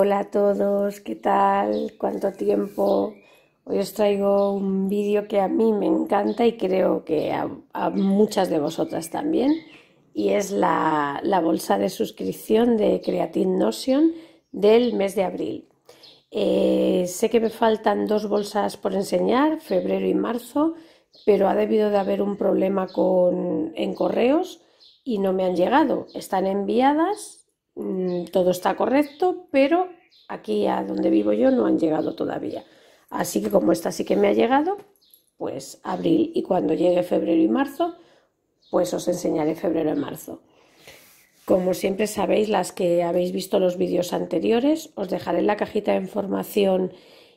Hola a todos, ¿qué tal? ¿Cuánto tiempo? Hoy os traigo un vídeo que a mí me encanta y creo que a muchas de vosotras también, y es la bolsa de suscripción de Creatine Notion del mes de abril. Sé que me faltan dos bolsas por enseñar, febrero y marzo, pero ha debido de haber un problema en correos y no me han llegado. Están enviadas, todo está correcto, pero aquí a donde vivo yo no han llegado todavía. Así que como esta sí que me ha llegado, pues abril, y cuando llegue febrero y marzo, pues os enseñaré febrero y marzo. Como siempre sabéis, las que habéis visto los vídeos anteriores, os dejaré en la cajita de información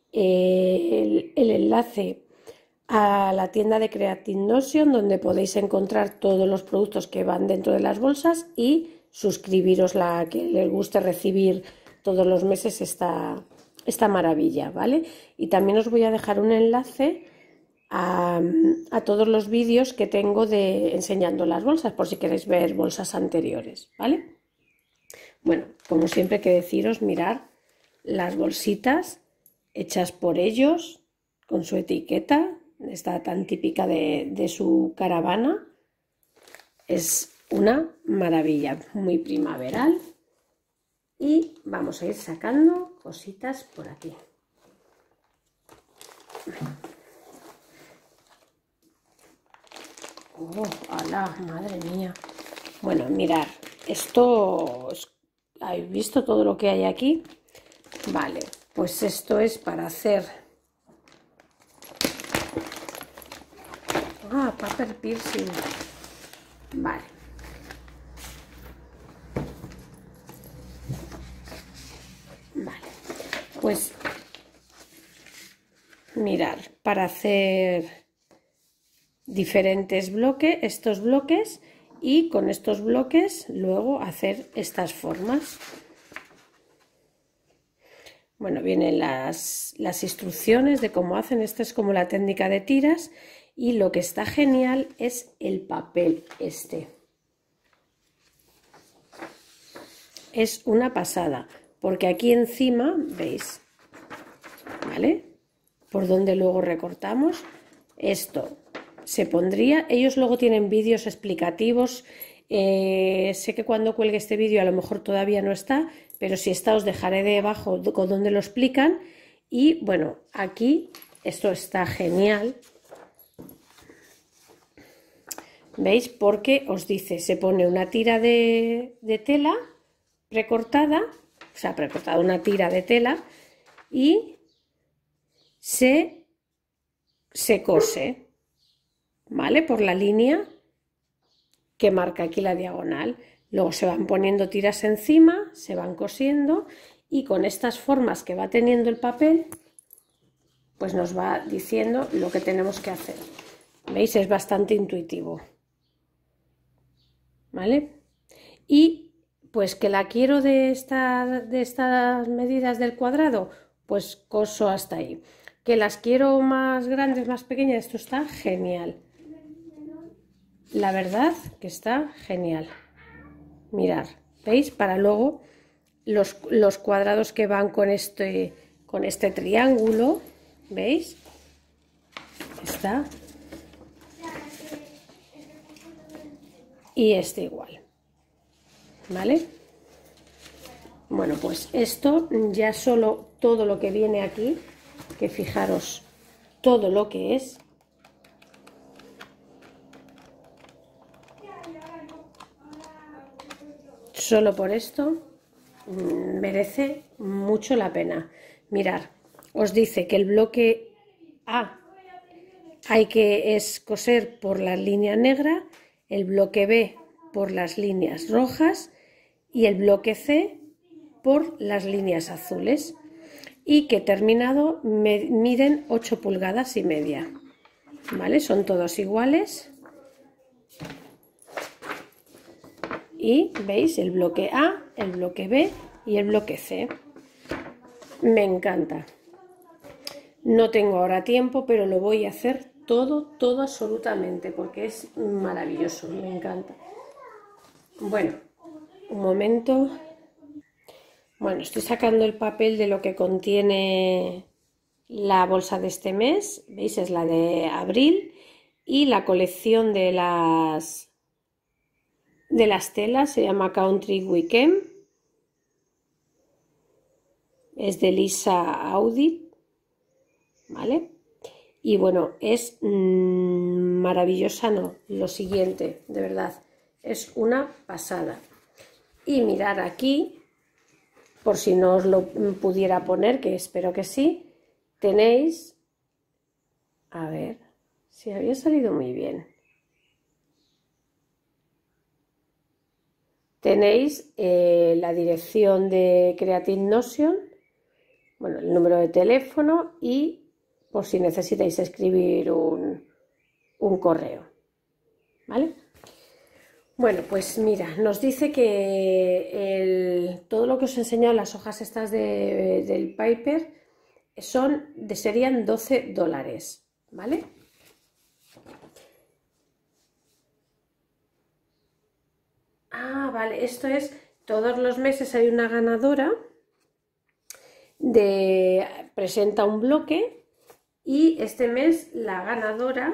el enlace a la tienda de Creatine Notion, donde podéis encontrar todos los productos que van dentro de las bolsas, y suscribiros, la que les guste recibir todos los meses esta maravilla, ¿vale? Y también os voy a dejar un enlace a todos los vídeos que tengo enseñando las bolsas, por si queréis ver bolsas anteriores, ¿vale? Bueno, como siempre hay que deciros, mirar las bolsitas hechas por ellos, con su etiqueta, esta tan típica de su caravana. Es una maravilla, muy primaveral. Y vamos a ir sacando cositas por aquí. ¡Oh, hala! Madre mía. Bueno, mirad, esto, ¿habéis visto todo lo que hay aquí? Vale, pues esto es para hacer... paper piercing. Vale. Vale, pues mirad, para hacer diferentes bloques, estos bloques, y con estos bloques luego hacer estas formas. Bueno, vienen las instrucciones de cómo hacen. Esta es como la técnica de tiras, y lo que está genial es el papel este. Es una pasada, porque aquí encima, ¿veis? ¿Vale? Por donde luego recortamos, esto se pondría. Ellos luego tienen vídeos explicativos. Sé que cuando cuelgue este vídeo a lo mejor todavía no está, pero si está os dejaré debajo con donde lo explican. Y bueno, aquí esto está genial, ¿veis? Porque os dice, se pone una tira de tela precortada, o sea, precortada una tira de tela, y se cose, ¿vale? Por la línea que marca aquí la diagonal. Luego se van poniendo tiras encima, se van cosiendo, y con estas formas que va teniendo el papel, pues nos va diciendo lo que tenemos que hacer. ¿Veis? Es bastante intuitivo, ¿vale? Y pues que la quiero de estas medidas del cuadrado, pues coso hasta ahí. Que las quiero más grandes, más pequeñas, esto está genial. La verdad que está genial. Mirad, ¿veis? Para luego los cuadrados que van con este triángulo, ¿veis? Está. Y este igual, ¿vale? Bueno, pues esto ya solo todo lo que viene aquí, que fijaros todo lo que es, solo por esto merece mucho la pena. Mirad, os dice que el bloque A hay que coser por la línea negra, el bloque B por las líneas rojas y el bloque C por las líneas azules, y que terminado miden 8 pulgadas y media, ¿vale? Son todos iguales. Y veis el bloque A, el bloque B y el bloque C. Me encanta. No tengo ahora tiempo, pero lo voy a hacer todo absolutamente, porque es maravilloso, me encanta. Bueno, un momento. Bueno, estoy sacando el papel de lo que contiene la bolsa de este mes, veis, es la de abril, y la colección de las telas se llama Country Weekend, es de Lisa Audit, ¿vale? Y bueno, es maravillosa, no, lo siguiente, de verdad, es una pasada. Y mirar aquí, por si no os lo pudiera poner, que espero que sí, tenéis, a ver, si había salido muy bien. Tenéis la dirección de Creative Notion, bueno, el número de teléfono y por si necesitáis escribir un correo, ¿vale? Bueno, pues mira, nos dice que todo lo que os he enseñado, las hojas estas del paper, serían $12, ¿vale? Ah, vale, esto es, todos los meses hay una ganadora, presenta un bloque y este mes la ganadora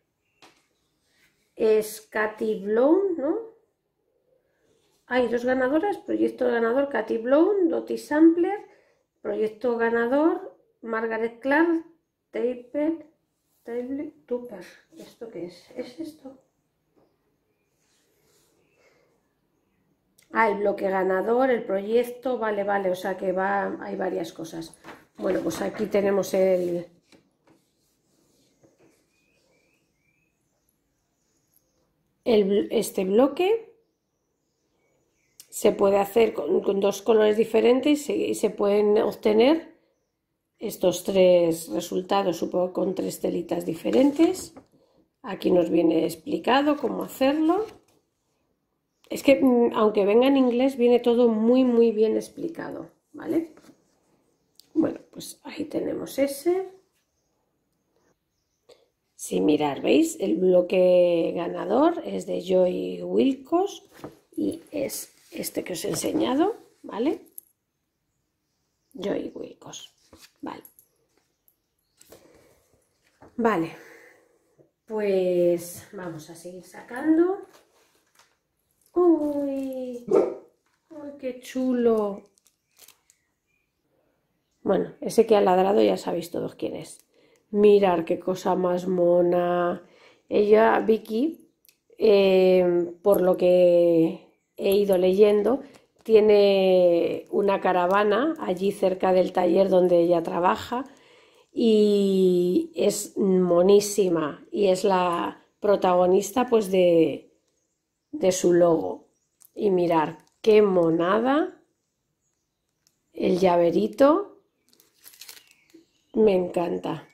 es Katy Blown, ¿no? Hay dos ganadoras, proyecto ganador Katy Blown, Dottie Sampler, proyecto ganador Margaret Clark, Tupper. ¿Esto qué es? ¿Es esto? Ah, el bloque ganador, el proyecto, vale, o sea que hay varias cosas. Bueno, pues aquí tenemos este bloque. Se puede hacer con dos colores diferentes y se pueden obtener estos tres resultados, supongo, con tres telitas diferentes. Aquí nos viene explicado cómo hacerlo. Es que aunque venga en inglés, viene todo muy bien explicado, ¿vale? Bueno, pues ahí tenemos ese. Si mirar, ¿veis? El bloque ganador es de Joy Wilcox y es este que os he enseñado, ¿vale? Joy Wilcox, vale. Vale, pues vamos a seguir sacando. ¡Uy! ¡Uy, qué chulo! Bueno, ese que ha ladrado ya sabéis todos quién es. Mirar qué cosa más mona. Ella, Vicky, por lo que he ido leyendo, tiene una caravana allí cerca del taller donde ella trabaja y es monísima y es la protagonista pues de su logo. Y mirar qué monada, el llaverito, me encanta,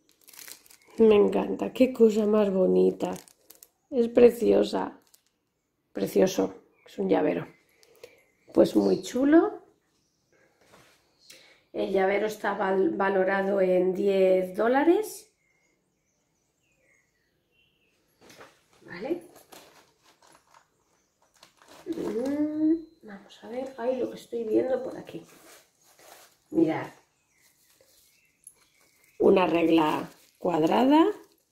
qué cosa más bonita, es preciosa, precioso, es un llavero, pues muy chulo. El llavero está valorado en $10, ¿vale? Vamos a ver, ahí lo que estoy viendo por aquí. Mirad, una regla cuadrada.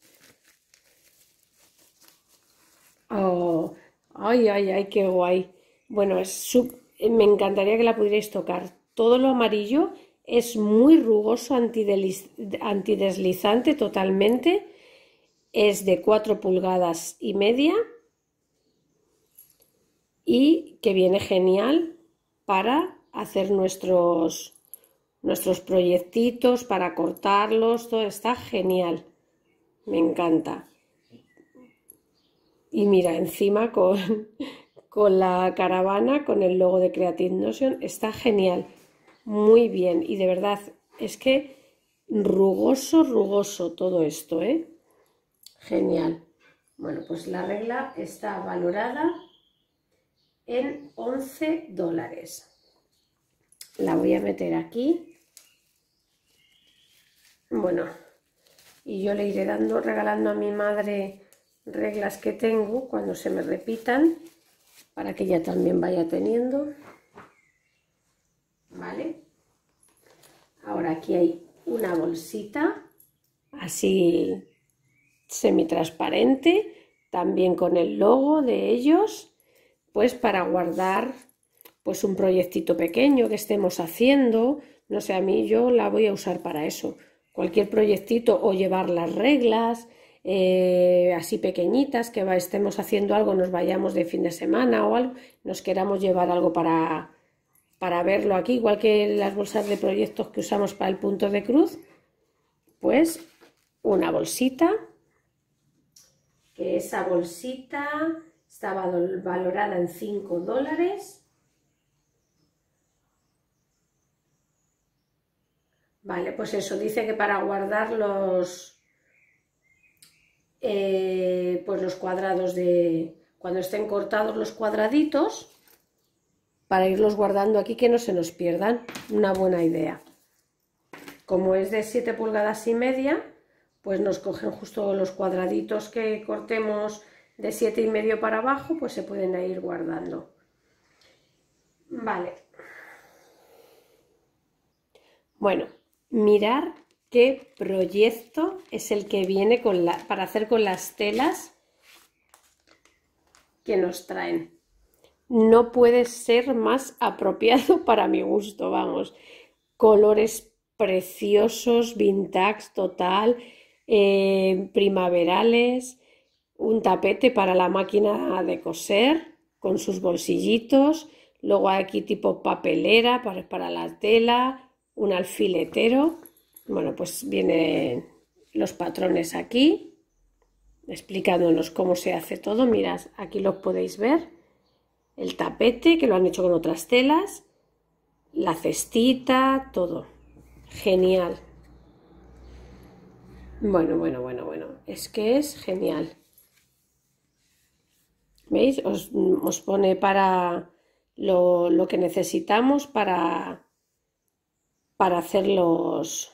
Oh, ay, qué guay. Bueno, me encantaría que la pudierais tocar. Todo lo amarillo es muy rugoso, antideslizante totalmente. Es de 4,5 pulgadas y que viene genial para hacer nuestros proyectitos, para cortarlos, todo está genial. Me encanta. Y mira, encima con la caravana, con el logo de Creative Notion, está genial, muy bien. Y de verdad, es que rugoso todo esto, ¿eh? Genial. Bueno, pues la regla está valorada en $11. La voy a meter aquí. Bueno, y yo le iré regalando a mi madre reglas que tengo cuando se me repitan para que ella también vaya teniendo. ¿vale? Ahora aquí hay una bolsita, así semitransparente, también con el logo de ellos, pues para guardar pues un proyectito pequeño que estemos haciendo, no sé, a mí yo la voy a usar para eso, cualquier proyectito o llevar las reglas así pequeñitas, que estemos haciendo algo, nos vayamos de fin de semana o algo, nos queramos llevar algo para verlo aquí, igual que las bolsas de proyectos que usamos para el punto de cruz, pues una bolsita, que esa bolsita estaba valorada en $5. Vale, pues eso, dice que para guardar pues los cuadrados de cuando estén cortados los cuadraditos, para irlos guardando aquí que no se nos pierdan, una buena idea. Como es de 7 pulgadas y media, pues nos cogen justo los cuadraditos que cortemos de 7,5 para abajo, pues se pueden ir guardando. Vale. Bueno, mirar qué proyecto es el que viene para hacer con las telas que nos traen. No puede ser más apropiado para mi gusto, vamos. Colores preciosos, vintage total, primaverales, un tapete para la máquina de coser con sus bolsillitos, luego aquí tipo papelera para la tela, un alfiletero. Bueno, pues vienen los patrones aquí explicándonos cómo se hace todo. Mirad, aquí lo podéis ver, el tapete que lo han hecho con otras telas, la cestita, todo genial. Bueno, es que es genial. ¿Veis? Os pone para lo que necesitamos para hacer los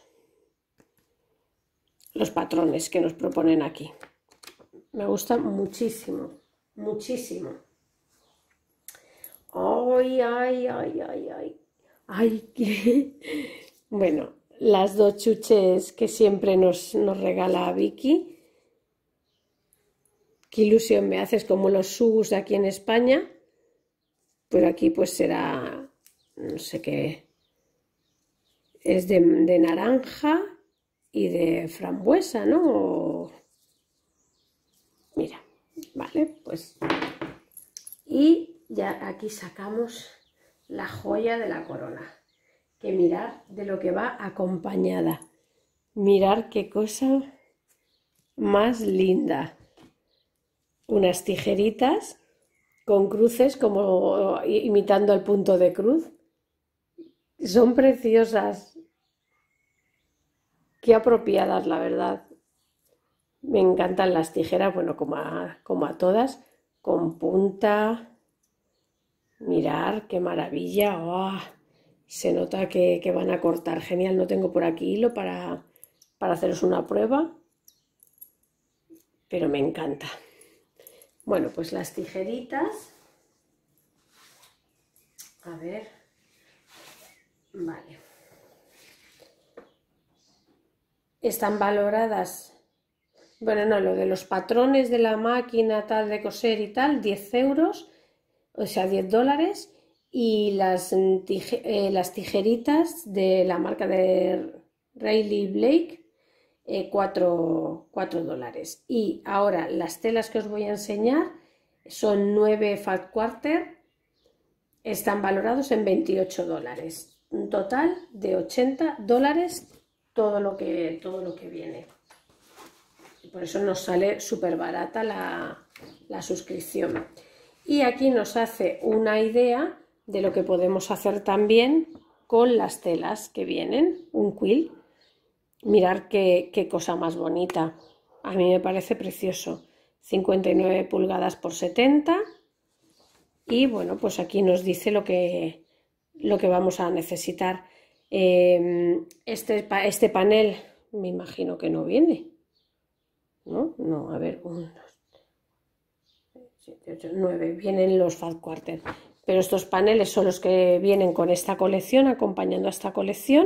patrones que nos proponen aquí. Me gusta muchísimo, muchísimo. ¡Ay! Bueno, las dos chuches que siempre nos regala Vicky. Qué ilusión me haces, como los sugus de aquí en España, pero aquí pues será, no sé qué, es de naranja y de frambuesa, ¿no? Mira, vale, pues, y ya aquí sacamos la joya de la corona, que mirar de lo que va acompañada, mirar qué cosa más linda. Unas tijeritas con cruces como imitando el punto de cruz. Son preciosas. Qué apropiadas, la verdad. Me encantan las tijeras, bueno, como a todas, con punta. Mirar, qué maravilla. ¡Oh! Se nota que van a cortar. Genial, no tengo por aquí hilo para haceros una prueba, pero me encanta. Bueno, pues las tijeritas, a ver, vale, están valoradas, bueno, no, lo de los patrones de la máquina tal de coser y tal, 10 euros, o sea, $10, y las tijeritas de la marca de Riley Blake, $4. Y ahora las telas que os voy a enseñar son 9 fat quarter, están valorados en $28, un total de $80 todo lo que viene. Y por eso nos sale súper barata la suscripción. Y aquí nos hace una idea de lo que podemos hacer también con las telas que vienen, un quilt. Mirad qué cosa más bonita, a mí me parece precioso, 59 pulgadas por 70, y bueno, pues aquí nos dice lo que vamos a necesitar. Este panel me imagino que no viene, ¿no? No, a ver, 1, 2, 7, 8, 9, vienen los fat quarter, pero estos paneles son los que vienen con esta colección, acompañando a esta colección.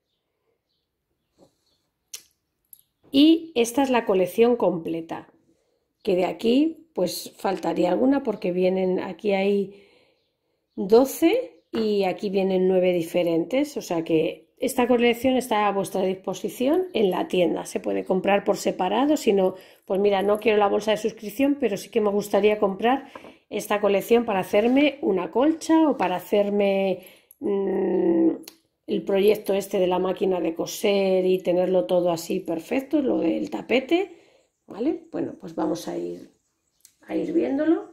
Y esta es la colección completa, que de aquí pues faltaría alguna porque vienen, aquí hay 12 y aquí vienen 9 diferentes, o sea que esta colección está a vuestra disposición en la tienda, se puede comprar por separado, si no, pues mira, no quiero la bolsa de suscripción, pero sí que me gustaría comprar esta colección para hacerme una colcha o para hacerme el proyecto este de la máquina de coser y tenerlo todo así perfecto, lo del tapete, ¿vale? Bueno, pues vamos a ir viéndolo.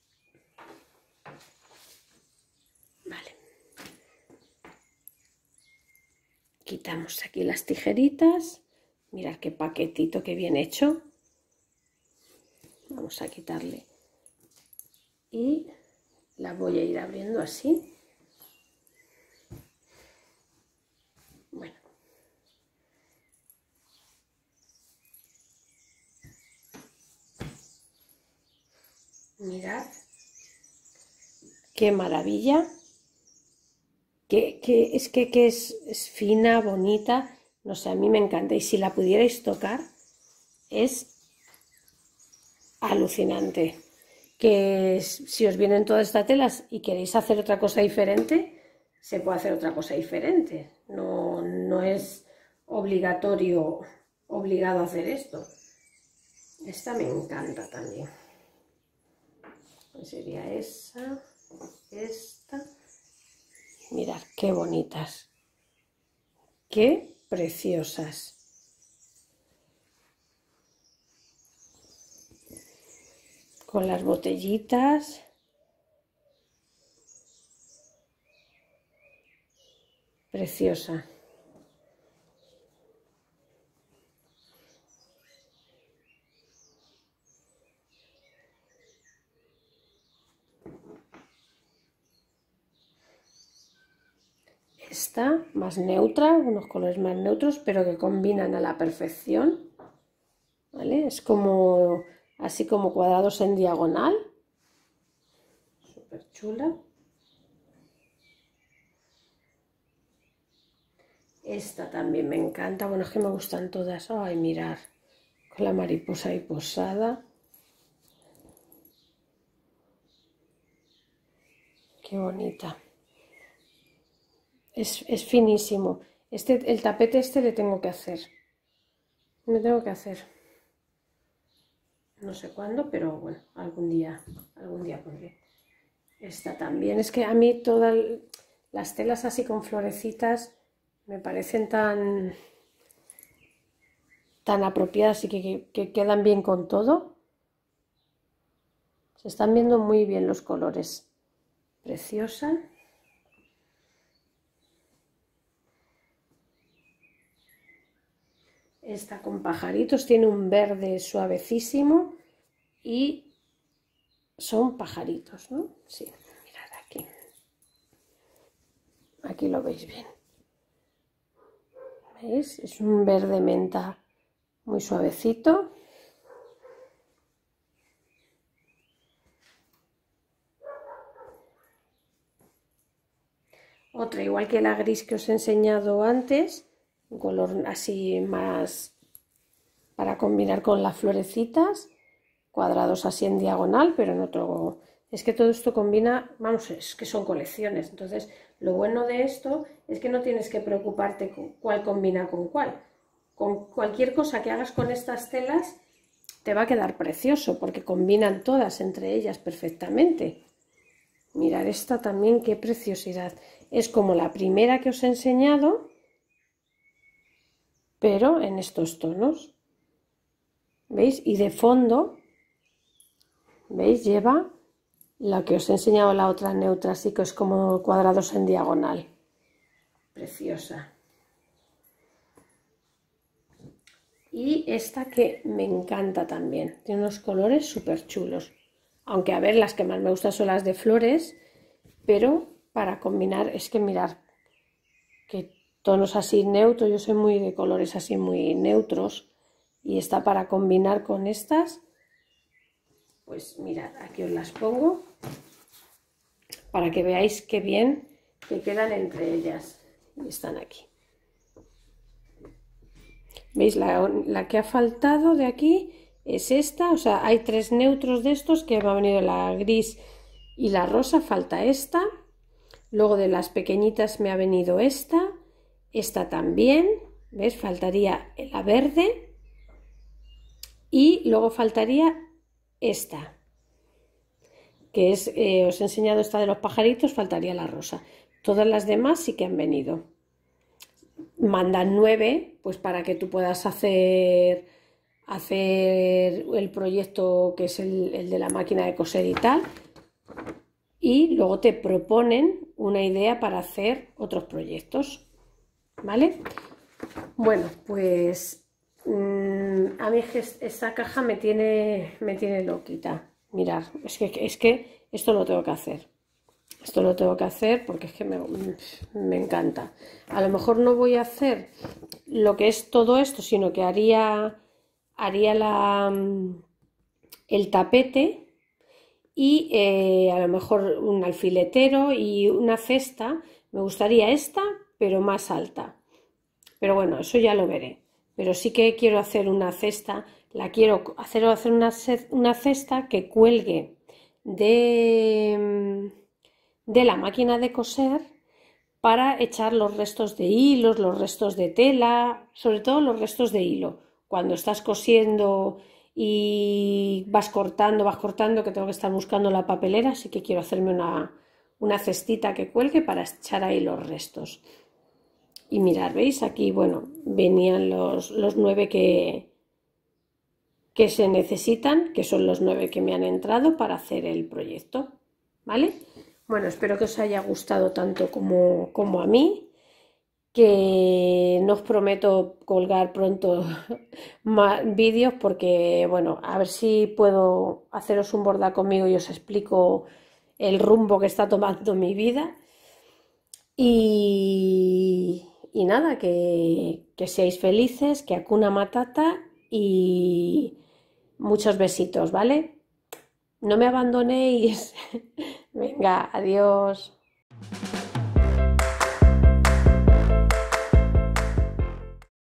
Vale. Quitamos aquí las tijeritas. Mirad qué paquetito que bien hecho. Vamos a quitarle. Y la voy a ir abriendo así. Bueno. Mirad. Qué maravilla. Que es fina, bonita. No sé, a mí me encanta. Y si la pudierais tocar, es alucinante. Que si os vienen todas estas telas y queréis hacer otra cosa diferente, se puede hacer otra cosa diferente. No es obligado a hacer esto. Esta me encanta también. Pues sería esta. Mirad qué bonitas. Qué preciosas. Con las botellitas. Preciosa. Esta más neutra, unos colores más neutros, pero que combinan a la perfección. ¿Vale? Es como así como cuadrados en diagonal. Súper chula. Esta también me encanta. Bueno, es que me gustan todas. Ay, mirar. Con la mariposa ahí posada. Qué bonita. Es finísimo. El tapete este le tengo que hacer. Me tengo que hacer. No sé cuándo, pero bueno, algún día podré. Esta también. Es que a mí todas las telas así con florecitas me parecen tan apropiadas y que quedan bien con todo. Se están viendo muy bien los colores. Preciosa. Esta con pajaritos, tiene un verde suavecísimo y son pajaritos, ¿no? Sí, mirad aquí. Aquí lo veis bien. ¿Veis? Es un verde menta muy suavecito. Otra igual que la gris que os he enseñado antes, un color así más para combinar con las florecitas, cuadrados así en diagonal, pero en otro. Es que todo esto combina, vamos, es que son colecciones. Entonces, lo bueno de esto es que no tienes que preocuparte con cuál combina con cuál. Con cualquier cosa que hagas con estas telas te va a quedar precioso porque combinan todas entre ellas perfectamente. Mirad esta también, qué preciosidad. Es como la primera que os he enseñado, pero en estos tonos. ¿Veis? Y de fondo, ¿veis? Lleva la que os he enseñado, la otra neutra, así que es como cuadrados en diagonal. Preciosa. Y esta que me encanta también. Tiene unos colores súper chulos. Aunque a ver, las que más me gustan son las de flores, pero para combinar, es que mirar que tonos así neutros, yo soy muy de colores así muy neutros, y está para combinar con estas. Pues mirad, aquí os las pongo. para que veáis qué bien que quedan entre ellas. Y están aquí. ¿Veis? La que ha faltado de aquí es esta, o sea, hay 3 neutros de estos que me ha venido la gris y la rosa, falta esta. Luego de las pequeñitas me ha venido esta también, ¿ves? Faltaría la verde y luego faltaría esta, que es, os he enseñado esta de los pajaritos, faltaría la rosa. Todas las demás sí que han venido. Mandan 9, pues para que tú puedas hacer el proyecto que es el de la máquina de coser y tal. Y luego te proponen una idea para hacer otros proyectos, ¿vale? Bueno, pues a mí esta caja me tiene loquita. Mirad, es que esto lo tengo que hacer. Esto lo tengo que hacer porque es que me encanta. A lo mejor no voy a hacer lo que es todo esto, sino que haría el tapete y a lo mejor un alfiletero y una cesta. Me gustaría esta, pero más alta. Pero bueno, eso ya lo veré. Pero sí que quiero hacer una cesta. La quiero hacer una cesta que cuelgue de la máquina de coser para echar los restos de hilos, los restos de tela, sobre todo los restos de hilo. Cuando estás cosiendo y vas cortando, que tengo que estar buscando la papelera, así que quiero hacerme una cestita que cuelgue para echar ahí los restos. Y mirad, ¿veis? Aquí, bueno, venían los 9 que se necesitan, que son los 9 que me han entrado para hacer el proyecto, ¿vale? Bueno, espero que os haya gustado tanto como a mí, que no os prometo colgar pronto más vídeos porque, bueno, a ver si puedo haceros un bordado conmigo y os explico el rumbo que está tomando mi vida. Y nada, que seáis felices, que Hakuna Matata y muchos besitos, ¿vale? No me abandonéis. Venga, adiós.